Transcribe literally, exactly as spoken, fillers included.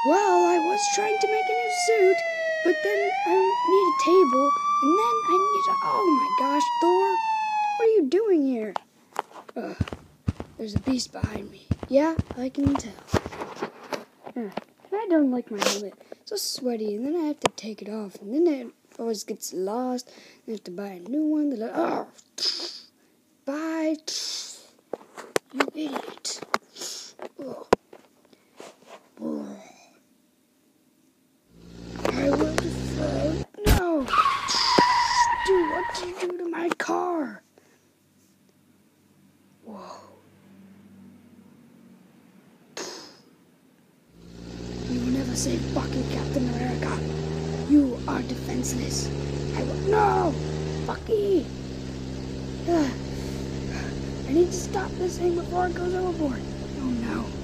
Well, I was trying to make a new suit, but then I need a table, and then I need a... Oh my gosh, Thor, what are you doing here? Ugh, there's a beast behind me. Yeah, I can tell. Uh, I don't like my helmet. It's so sweaty, and then I have to take it off, and then it always gets lost, and I have to buy a new one. That I, oh, bye, you idiot. Oh. Oh. I will defend. No! Dude, what did you do to my car? Whoa. You will never save fucking Captain America. You are defenseless. I will. No! Fucky! Ugh. I need to stop this thing before it goes overboard. Oh no.